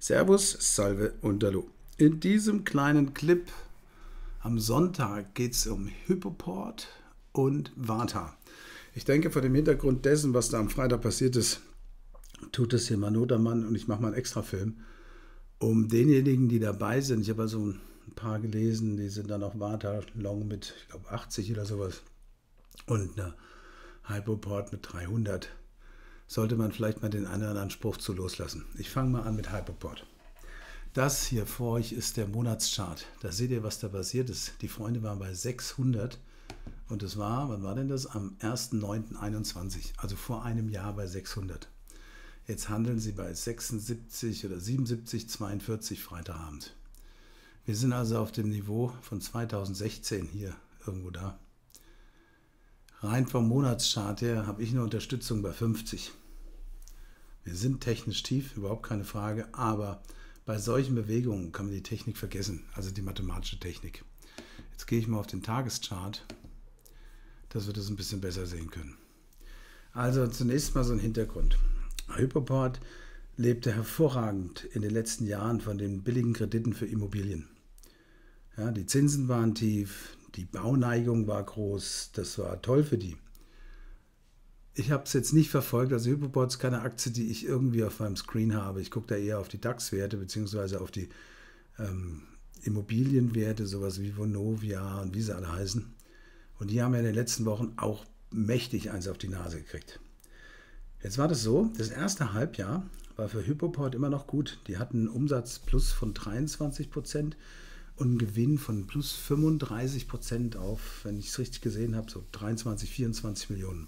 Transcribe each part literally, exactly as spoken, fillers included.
Servus, Salve und Hallo. In diesem kleinen Clip am Sonntag geht es um Hypoport und Warta. Ich denke, vor dem Hintergrund dessen, was da am Freitag passiert ist, tut es hier mal Not am Mann und ich mache mal einen Extra-Film, um denjenigen, die dabei sind. Ich habe also ein paar gelesen, die sind dann auf Warta Long mit, ich glaube, achtzig oder sowas und eine Hypoport mit dreihundert. Sollte man vielleicht mal den einen oder anderen Spruch zu loslassen. Ich fange mal an mit Hypoport. Das hier vor euch ist der Monatschart. Da seht ihr, was da passiert ist. Die Freunde waren bei sechshundert und das war, wann war denn das? Am ersten neunten einundzwanzig, also vor einem Jahr bei sechshundert. Jetzt handeln sie bei sechsundsiebzig oder siebenundsiebzig, zweiundvierzig Freitagabend. Wir sind also auf dem Niveau von zweitausendsechzehn hier, irgendwo da. Rein vom Monatschart her habe ich eine Unterstützung bei fünfzig. Wir sind technisch tief, überhaupt keine Frage, aber bei solchen Bewegungen kann man die Technik vergessen, also die mathematische Technik. Jetzt gehe ich mal auf den Tageschart, dass wir das ein bisschen besser sehen können. Also zunächst mal so ein Hintergrund. Hypoport lebte hervorragend in den letzten Jahren von den billigen Krediten für Immobilien. Ja, die Zinsen waren tief, die Bauneigung war groß, das war toll für die. Ich habe es jetzt nicht verfolgt, also Hypoport ist keine Aktie, die ich irgendwie auf meinem Screen habe. Ich gucke da eher auf die DAX-Werte bzw. auf die ähm, Immobilienwerte, sowas wie Vonovia und wie sie alle heißen. Und die haben ja in den letzten Wochen auch mächtig eins auf die Nase gekriegt. Jetzt war das so, das erste Halbjahr war für Hypoport immer noch gut. Die hatten einen Umsatz plus von dreiundzwanzig Prozent und einen Gewinn von plus fünfunddreißig Prozent auf, wenn ich es richtig gesehen habe, so dreiundzwanzig, vierundzwanzig Millionen.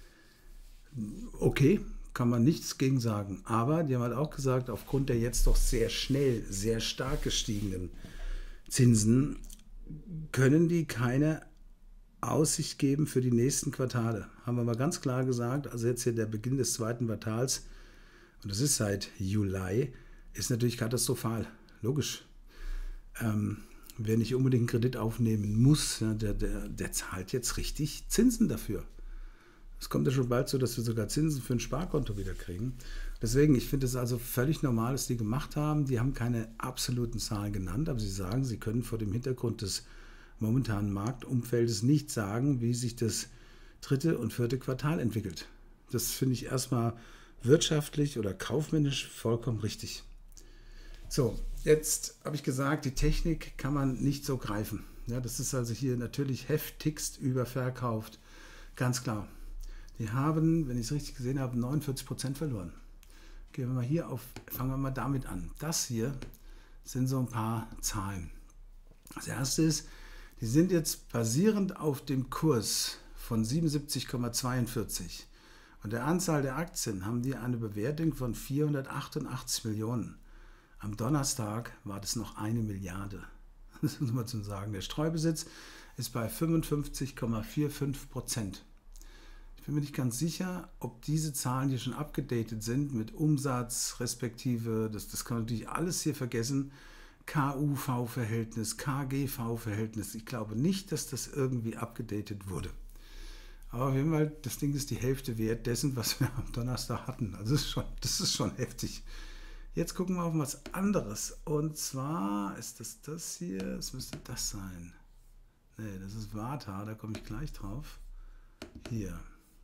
Okay, kann man nichts gegen sagen. Aber die haben halt auch gesagt, aufgrund der jetzt doch sehr schnell, sehr stark gestiegenen Zinsen können die keine Aussicht geben für die nächsten Quartale. Haben wir mal ganz klar gesagt, also jetzt hier der Beginn des zweiten Quartals, und das ist seit Juli, ist natürlich katastrophal. Logisch. Ähm, wer nicht unbedingt einen Kredit aufnehmen muss, ja, der, der, der zahlt jetzt richtig Zinsen dafür. Es kommt ja schon bald so, dass wir sogar Zinsen für ein Sparkonto wieder kriegen. Deswegen, ich finde es also völlig normal, dass die gemacht haben. Die haben keine absoluten Zahlen genannt, aber sie sagen, sie können vor dem Hintergrund des momentanen Marktumfeldes nicht sagen, wie sich das dritte und vierte Quartal entwickelt. Das finde ich erstmal wirtschaftlich oder kaufmännisch vollkommen richtig. So, jetzt habe ich gesagt, die Technik kann man nicht so greifen. Ja, das ist also hier natürlich heftigst überverkauft. Ganz klar. Die haben, wenn ich es richtig gesehen habe, neunundvierzig Prozent verloren. Gehen wir mal hier auf, fangen wir mal damit an. Das hier sind so ein paar Zahlen. Das erste ist, die sind jetzt basierend auf dem Kurs von siebenundsiebzig Komma zweiundvierzig und der Anzahl der Aktien haben die eine Bewertung von vierhundertachtundachtzig Millionen. Am Donnerstag war das noch eine Milliarde. Das muss man zum sagen. Der Streubesitz ist bei fünfundfünfzig Komma fünfundvierzig Prozent. Ich bin mir nicht ganz sicher, ob diese Zahlen hier schon abgedatet sind mit Umsatz respektive, das, das kann man natürlich alles hier vergessen, K U V-Verhältnis, K G V-Verhältnis. Ich glaube nicht, dass das irgendwie abgedatet wurde. Aber auf jeden Fall, das Ding ist die Hälfte wert dessen, was wir am Donnerstag hatten. Also das ist schon, das ist schon heftig. Jetzt gucken wir auf was anderes. Und zwar ist das das hier, es müsste das sein. Nee, das ist Warta, da komme ich gleich drauf. Hier.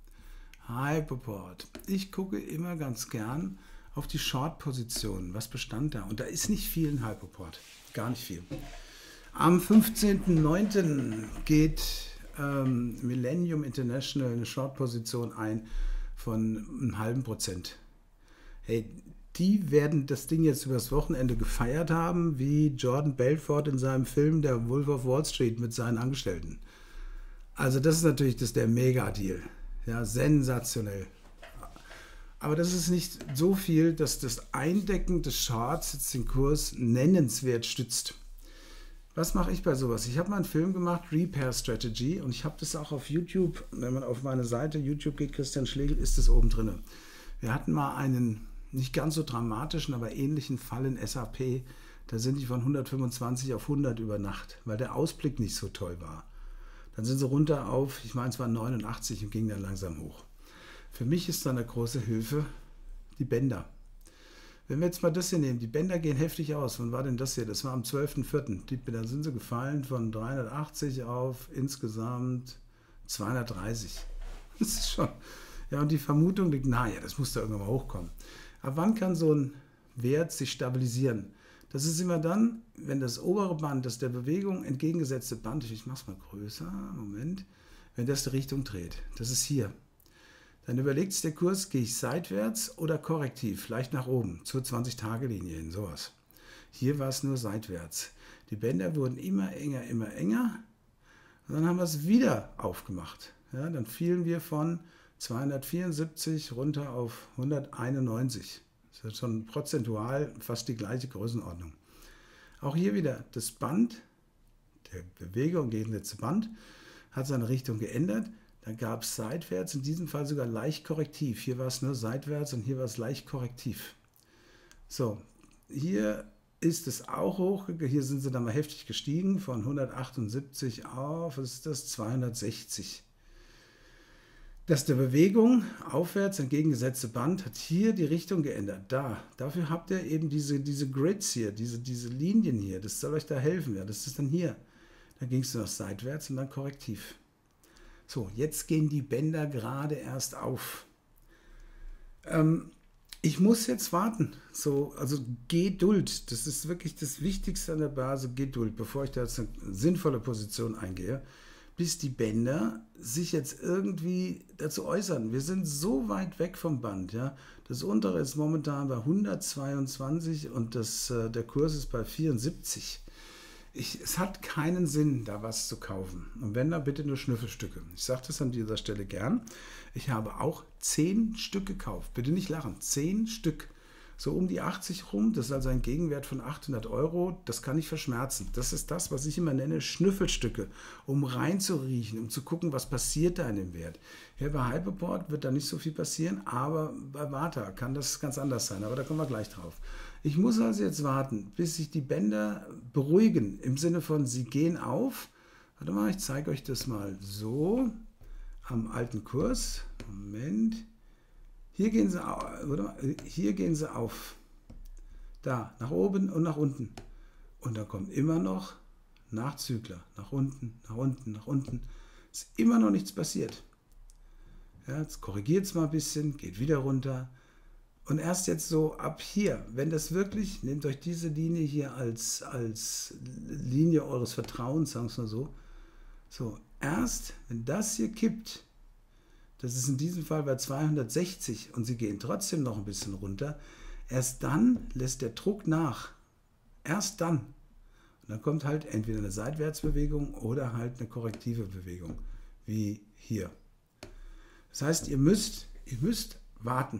Hypoport. Ich gucke immer ganz gern auf die Short-Positionen. Was bestand da? Und da ist nicht viel in Hypoport. Gar nicht viel. Am fünfzehnten neunten geht ähm, Millennium International eine Short-Position ein von einem halben Prozent. Hey, die werden das Ding jetzt übers Wochenende gefeiert haben, wie Jordan Belfort in seinem Film Der Wolf of Wall Street mit seinen Angestellten. Also das ist natürlich das der Mega-Deal. Ja, sensationell. Aber das ist nicht so viel, dass das Eindecken des Charts jetzt den Kurs nennenswert stützt. Was mache ich bei sowas? Ich habe mal einen Film gemacht, Repair Strategy, und ich habe das auch auf YouTube, wenn man auf meine Seite YouTube geht, Christian Schlegel, ist das oben drin. Wir hatten mal einen nicht ganz so dramatischen, aber ähnlichen Fall in S A P. Da sind die von hundertfünfundzwanzig auf hundert über Nacht, weil der Ausblick nicht so toll war. Dann sind sie runter auf, ich meine, es waren neunundachtzig und gingen dann langsam hoch. Für mich ist dann eine große Hilfe die Bänder. Wenn wir jetzt mal das hier nehmen, die Bänder gehen heftig aus. Wann war denn das hier? Das war am zwölften vierten Dann sind sie gefallen von dreihundertachtzig auf insgesamt zweihundertdreißig. Das ist schon. Ja, und die Vermutung liegt nahe, das muss da irgendwann mal hochkommen. Ab wann kann so ein Wert sich stabilisieren? Das ist immer dann, wenn das obere Band, das der Bewegung entgegengesetzte Band, ich mache es mal größer, Moment, wenn das die Richtung dreht. Das ist hier. Dann überlegt sich der Kurs, gehe ich seitwärts oder korrektiv, vielleicht nach oben, zur zwanzig-Tage-Linie hin, sowas. Hier war es nur seitwärts. Die Bänder wurden immer enger, immer enger. Und dann haben wir es wieder aufgemacht. Ja, dann fielen wir von zweihundertvierundsiebzig runter auf hunderteinundneunzig. Das ist schon prozentual fast die gleiche Größenordnung. Auch hier wieder das Band, der Bewegung gegen das Band, hat seine Richtung geändert. Dann gab es seitwärts, in diesem Fall sogar leicht korrektiv. Hier war es nur seitwärts und hier war es leicht korrektiv. So, hier ist es auch hochgegangen. Hier sind sie dann mal heftig gestiegen von hundertachtundsiebzig auf, was ist das, zweihundertsechzig. Das der Bewegung aufwärts entgegengesetzte Band hat hier die Richtung geändert. Da, dafür habt ihr eben diese, diese Grids hier, diese, diese Linien hier. Das soll euch da helfen. Ja, das ist dann hier. Dann ging es noch seitwärts und dann korrektiv. So, jetzt gehen die Bänder gerade erst auf. Ähm, ich muss jetzt warten. So, also Geduld. Das ist wirklich das Wichtigste an der Börse, Geduld, bevor ich da jetzt eine sinnvolle Position eingehe, bis die Bänder sich jetzt irgendwie dazu äußern. Wir sind so weit weg vom Band. Ja? Das untere ist momentan bei hundertzweiundzwanzig und das, äh, der Kurs ist bei vierundsiebzig. Ich, es hat keinen Sinn, da was zu kaufen. Und wenn, dann bitte nur Schnüffelstücke. Ich sage das an dieser Stelle gern. Ich habe auch zehn Stück gekauft. Bitte nicht lachen. zehn Stück. So um die achtzig rum. Das ist also ein Gegenwert von achthundert Euro. Das kann ich verschmerzen. Das ist das, was ich immer nenne, Schnüffelstücke. Um reinzuriechen, um zu gucken, was passiert da in dem Wert. Hier bei Hyperport wird da nicht so viel passieren, aber bei Warta kann das ganz anders sein. Aber da kommen wir gleich drauf. Ich muss also jetzt warten, bis sich die Bänder beruhigen, im Sinne von, sie gehen auf. Warte mal, ich zeige euch das mal so am alten Kurs. Moment. Hier gehen sie auf. Warte mal, hier gehen sie auf. Da, nach oben und nach unten. Und da kommt immer noch Nachzügler. Nach unten, nach unten, nach unten. Ist immer noch nichts passiert. Ja, jetzt korrigiert es mal ein bisschen, geht wieder runter. Und erst jetzt so ab hier, wenn das wirklich, nehmt euch diese Linie hier als, als Linie eures Vertrauens, sagen wir es mal so. So, erst wenn das hier kippt, das ist in diesem Fall bei zweihundertsechzig und sie gehen trotzdem noch ein bisschen runter, erst dann lässt der Druck nach. Erst dann. Und dann kommt halt entweder eine Seitwärtsbewegung oder halt eine korrektive Bewegung, wie hier. Das heißt, ihr müsst, ihr müsst warten.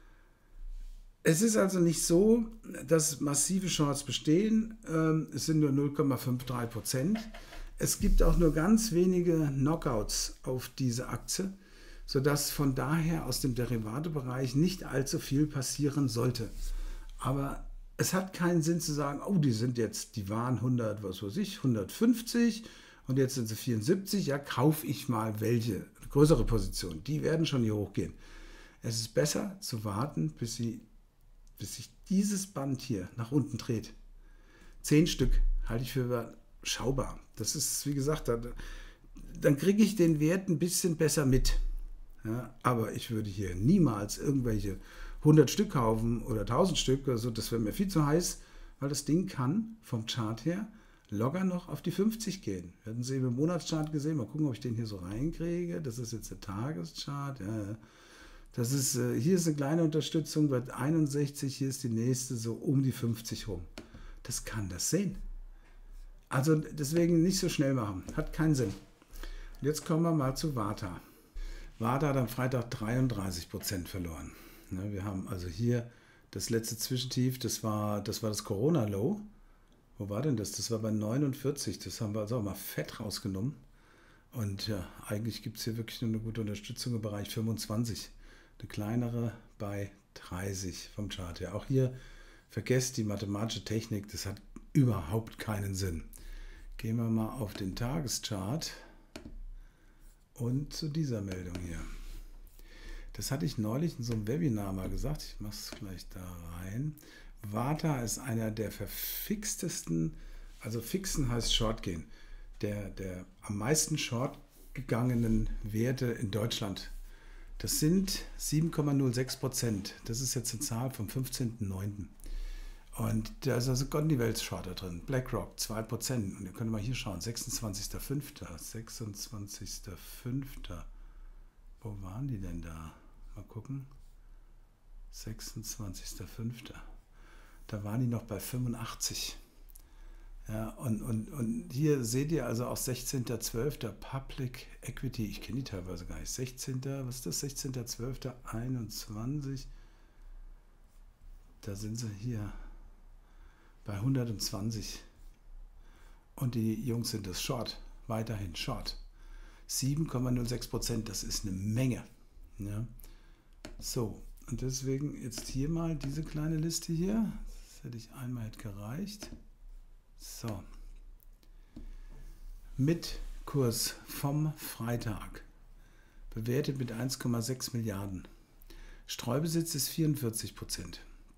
Es ist also nicht so, dass massive Shorts bestehen. Es sind nur null Komma dreiundfünfzig Prozent. Es gibt auch nur ganz wenige Knockouts auf diese Aktie, sodass von daher aus dem Derivatebereich nicht allzu viel passieren sollte. Aber es hat keinen Sinn zu sagen, oh, die sind jetzt, die waren hundert, was weiß ich, hundertfünfzig und jetzt sind sie vierundsiebzig, ja, kaufe ich mal welche, größere Position. Die werden schon hier hochgehen. Es ist besser zu warten, bis sie bis sich dieses Band hier nach unten dreht. Zehn Stück halte ich für überschaubar. Das ist, wie gesagt, dann, dann kriege ich den Wert ein bisschen besser mit. Ja, aber ich würde hier niemals irgendwelche hundert Stück kaufen oder tausend Stück oder so. Das wäre mir viel zu heiß, weil das Ding kann vom Chart her locker noch auf die fünfzig gehen. Wir hatten es eben im Monatschart gesehen. Mal gucken, ob ich den hier so reinkriege. Das ist jetzt der Tageschart. Ja, das ist, hier ist eine kleine Unterstützung bei einundsechzig, hier ist die nächste so um die fünfzig rum. Das kann das sehen. Also deswegen nicht so schnell machen, hat keinen Sinn. Und jetzt kommen wir mal zu Warta. Warta hat am Freitag dreiunddreißig Prozent verloren. Wir haben also hier das letzte Zwischentief, das war das, war das Corona-Low. Wo war denn das? Das war bei neunundvierzig, das haben wir also auch mal fett rausgenommen. Und ja, eigentlich gibt es hier wirklich nur eine gute Unterstützung im Bereich fünfundzwanzig. Eine kleinere bei dreißig vom Chart her. Auch hier vergesst die mathematische Technik, das hat überhaupt keinen Sinn. Gehen wir mal auf den Tageschart und zu dieser Meldung hier. Das hatte ich neulich in so einem Webinar mal gesagt. Ich mache es gleich da rein. Vata ist einer der verfixtesten, also fixen heißt Short gehen, der, der am meisten Short gegangenen Werte in Deutschland. Das sind sieben Komma null sechs Prozent. Das ist jetzt eine Zahl vom fünfzehnten neunten Und da ist also Gondivels Shorter drin. BlackRock zwei Prozent. Und ihr könnt mal hier schauen, sechsundzwanzigster fünfter sechsundzwanzigster fünfter Wo waren die denn da? Mal gucken. sechsundzwanzigster fünfter Da waren die noch bei fünfundachtzig. Ja, und, und, und hier seht ihr also auch sechzehnter zwölfter Public Equity. Ich kenne die teilweise gar nicht. sechzehnter Was ist das? sechzehnter zwölfter einundzwanzig Da sind sie hier bei hundertzwanzig. Und die Jungs sind das Short. Weiterhin Short. sieben Komma null sechs Prozent, das ist eine Menge. Ja. So, und deswegen jetzt hier mal diese kleine Liste hier. Das hätte ich einmal hätte gereicht. So. Mit Kurs vom Freitag. Bewertet mit eins Komma sechs Milliarden. Streubesitz ist vierundvierzig Prozent.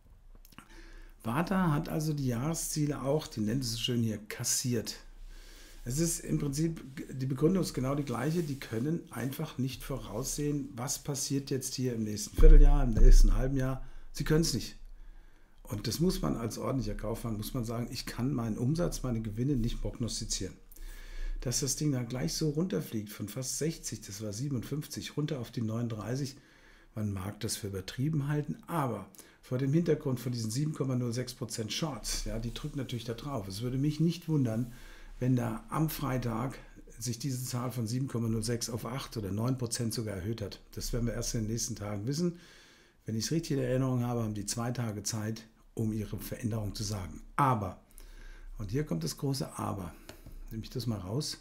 Vata hat also die Jahresziele auch, die nennt es so schön hier, kassiert. Es ist im Prinzip, die Begründung ist genau die gleiche, die können einfach nicht voraussehen, was passiert jetzt hier im nächsten Vierteljahr, im nächsten halben Jahr. Sie können es nicht. Und das muss man als ordentlicher Kaufmann, muss man sagen, ich kann meinen Umsatz, meine Gewinne nicht prognostizieren. Dass das Ding dann gleich so runterfliegt, von fast sechzig, das war siebenundfünfzig, runter auf die neununddreißig, man mag das für übertrieben halten, aber vor dem Hintergrund von diesen sieben Komma null sechs Prozent Shorts, ja, die drücken natürlich da drauf. Es würde mich nicht wundern, wenn da am Freitag sich diese Zahl von sieben Komma null sechs auf acht oder neun Prozent sogar erhöht hat. Das werden wir erst in den nächsten Tagen wissen. Wenn ich es richtig in Erinnerung habe, haben die zwei Tage Zeit, um ihre Veränderung zu sagen. Aber, und hier kommt das große Aber, nehme ich das mal raus,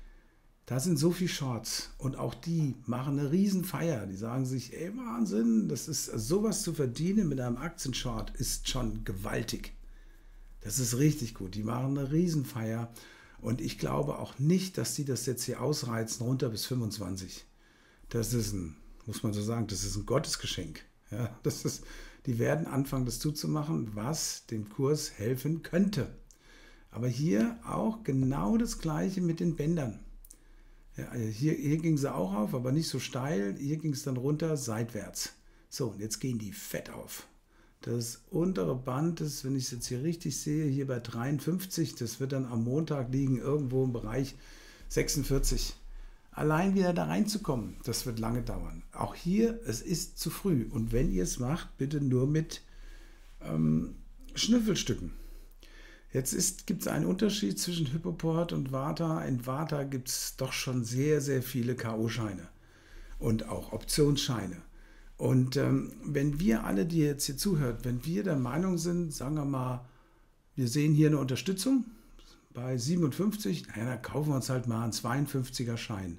da sind so viele Shorts und auch die machen eine Riesenfeier. Die sagen sich, ey Wahnsinn, das ist sowas zu verdienen mit einem Aktienshort ist schon gewaltig. Das ist richtig gut. Die machen eine Riesenfeier und ich glaube auch nicht, dass die das jetzt hier ausreizen runter bis fünfundzwanzig. Das ist ein, muss man so sagen, das ist ein Gottesgeschenk. Ja, das ist, die werden anfangen, das zuzumachen, was dem Kurs helfen könnte. Aber hier auch genau das Gleiche mit den Bändern. Ja, hier hier ging es auch auf, aber nicht so steil. Hier ging es dann runter, seitwärts. So, und jetzt gehen die fett auf. Das untere Band ist, wenn ich es jetzt hier richtig sehe, hier bei dreiundfünfzig. Das wird dann am Montag liegen, irgendwo im Bereich sechsundvierzig. Allein wieder da reinzukommen, das wird lange dauern. Auch hier, es ist zu früh. Und wenn ihr es macht, bitte nur mit ähm, Schnüffelstücken. Jetzt gibt es einen Unterschied zwischen Hypoport und Vata. In Vata gibt es doch schon sehr, sehr viele K O-Scheine und auch Optionsscheine. Und ähm, wenn wir alle, die jetzt hier zuhört, wenn wir der Meinung sind, sagen wir mal, wir sehen hier eine Unterstützung bei siebenundfünfzig, naja, dann kaufen wir uns halt mal einen zweiundfünfziger Schein.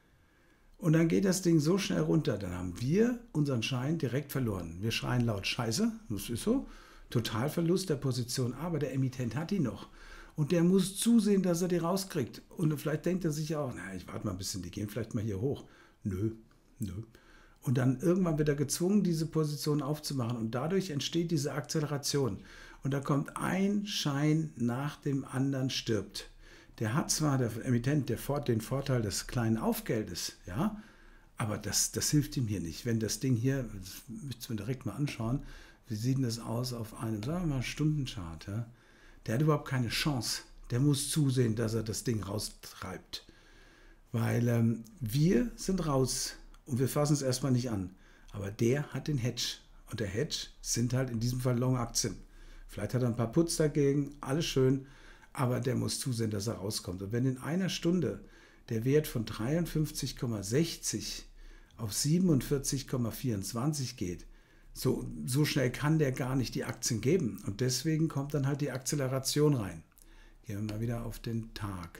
Und dann geht das Ding so schnell runter, dann haben wir unseren Schein direkt verloren. Wir schreien laut Scheiße, das ist so. Totalverlust der Position, aber der Emittent hat die noch. Und der muss zusehen, dass er die rauskriegt. Und vielleicht denkt er sich auch, na, ich warte mal ein bisschen, die gehen vielleicht mal hier hoch. Nö, nö. Und dann irgendwann wird er gezwungen, diese Position aufzumachen. Und dadurch entsteht diese Akzeleration. Und da kommt ein Schein nach dem anderen stirbt. Der hat zwar, der Emittent, der Fort, den Vorteil des kleinen Aufgeldes, ja, aber das, das hilft ihm hier nicht. Wenn das Ding hier, das müssen wir direkt mal anschauen, wie sieht denn das aus auf einem, sagen wir mal, Stundenchart? Ja? Der hat überhaupt keine Chance. Der muss zusehen, dass er das Ding raustreibt. Weil ähm, wir sind raus und wir fassen es erstmal nicht an. Aber der hat den Hedge. Und der Hedge sind halt in diesem Fall Long-Aktien. Vielleicht hat er ein paar Putz dagegen, alles schön. Aber der muss zusehen, dass er rauskommt. Und wenn in einer Stunde der Wert von dreiundfünfzig Komma sechzig auf siebenundvierzig Komma vierundzwanzig geht, So, so schnell kann der gar nicht die Aktien geben. Und deswegen kommt dann halt die Akzeleration rein. Gehen wir mal wieder auf den Tag.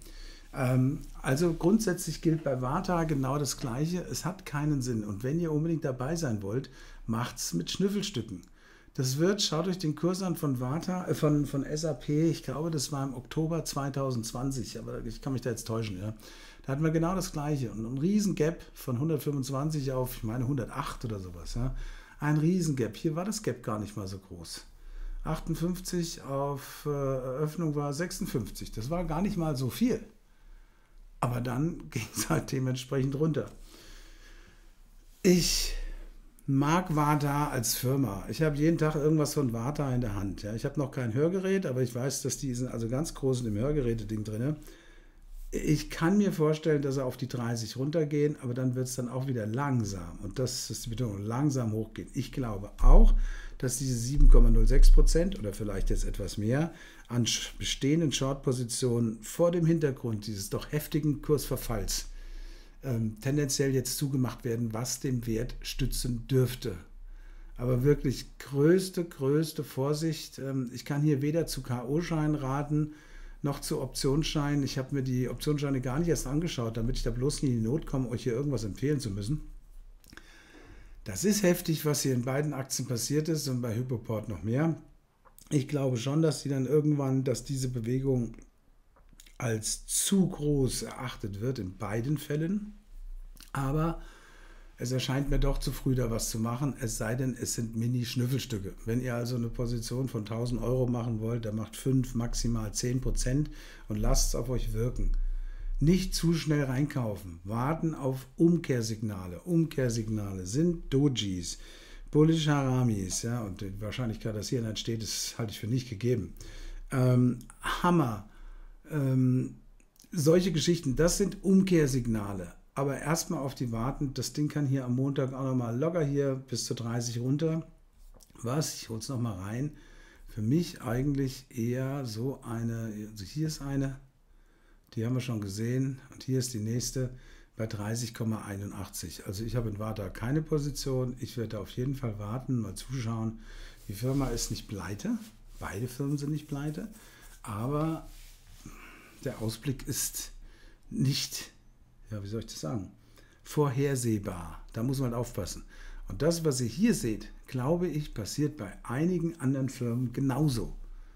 Ähm, also grundsätzlich gilt bei Vata genau das Gleiche. Es hat keinen Sinn. Und wenn ihr unbedingt dabei sein wollt, macht es mit Schnüffelstücken. Das wird, schaut euch den Kurs an von Vata, äh, von, von S A P, ich glaube, das war im Oktober zweitausendzwanzig, aber ich kann mich da jetzt täuschen. Ja. Da hatten wir genau das Gleiche. Und ein riesen Gap von hundertfünfundzwanzig auf, ich meine, hundertacht oder sowas. Ja. Ein riesen Gap. Hier war das Gap gar nicht mal so groß. achtundfünfzig auf äh, Eröffnung war sechsundfünfzig. Das war gar nicht mal so viel. Aber dann ging es halt dementsprechend runter. Ich mag Varta als Firma. Ich habe jeden Tag irgendwas von Varta in der Hand. Ja. Ich habe noch kein Hörgerät, aber ich weiß, dass die sind also ganz groß in dem Hörgeräte-Ding drin. Ich kann mir vorstellen, dass sie auf die dreißig runtergehen, aber dann wird es dann auch wieder langsam. Und das ist die Betonung, langsam hochgehen. Ich glaube auch, dass diese sieben Komma null sechs Prozent oder vielleicht jetzt etwas mehr an bestehenden Short-Positionen vor dem Hintergrund dieses doch heftigen Kursverfalls ähm, tendenziell jetzt zugemacht werden, was den Wert stützen dürfte. Aber wirklich größte, größte Vorsicht. Ähm, ich kann hier weder zu K O-Scheinen raten, noch zu Optionsscheinen. Ich habe mir die Optionsscheine gar nicht erst angeschaut, damit ich da bloß nicht in die Not komme, euch hier irgendwas empfehlen zu müssen. Das ist heftig, was hier in beiden Aktien passiert ist und bei Hypoport noch mehr. Ich glaube schon, dass die dann irgendwann, dass diese Bewegung als zu groß erachtet wird in beiden Fällen. Aber es erscheint mir doch zu früh, da was zu machen, es sei denn, es sind Mini-Schnüffelstücke. Wenn ihr also eine Position von tausend Euro machen wollt, dann macht fünf, maximal zehn Prozent und lasst es auf euch wirken. Nicht zu schnell reinkaufen, warten auf Umkehrsignale. Umkehrsignale sind Dojis, Bullish Haramis, ja, und die Wahrscheinlichkeit, dass hier entsteht, das halte ich für nicht gegeben. Ähm, Hammer, ähm, solche Geschichten, das sind Umkehrsignale. Aber erstmal auf die warten. Das Ding kann hier am Montag auch nochmal locker hier bis zu dreißig runter. Was? Ich hole es nochmal rein. Für mich eigentlich eher so eine, also hier ist eine, die haben wir schon gesehen. Und hier ist die nächste bei dreißig Komma einundachtzig. Also ich habe in Varta keine Position. Ich werde auf jeden Fall warten, mal zuschauen. Die Firma ist nicht pleite. Beide Firmen sind nicht pleite. Aber der Ausblick ist nicht, ja, wie soll ich das sagen, vorhersehbar. Da muss man aufpassen. Und das, was ihr hier seht, glaube ich, passiert bei einigen anderen Firmen genauso.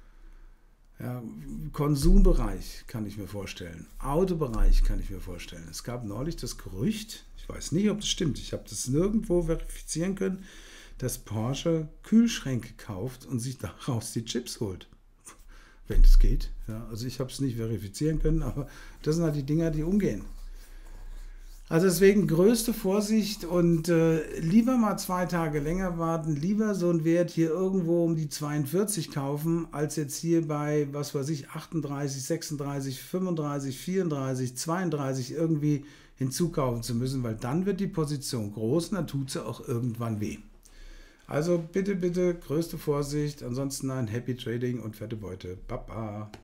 Ja, Konsumbereich kann ich mir vorstellen. Autobereich kann ich mir vorstellen. Es gab neulich das Gerücht, ich weiß nicht, ob das stimmt, ich habe das nirgendwo verifizieren können, dass Porsche Kühlschränke kauft und sich daraus die Chips holt. Wenn das geht. Ja, also ich habe es nicht verifizieren können, aber das sind halt die Dinger, die umgehen. Also deswegen größte Vorsicht und äh, lieber mal zwei Tage länger warten, lieber so einen Wert hier irgendwo um die zweiundvierzig kaufen, als jetzt hier bei, was weiß ich, achtunddreißig, sechsunddreißig, fünfunddreißig, vierunddreißig, zweiunddreißig irgendwie hinzukaufen zu müssen, weil dann wird die Position groß und dann tut sie auch irgendwann weh. Also bitte, bitte größte Vorsicht, ansonsten ein Happy Trading und fette Beute. Baba.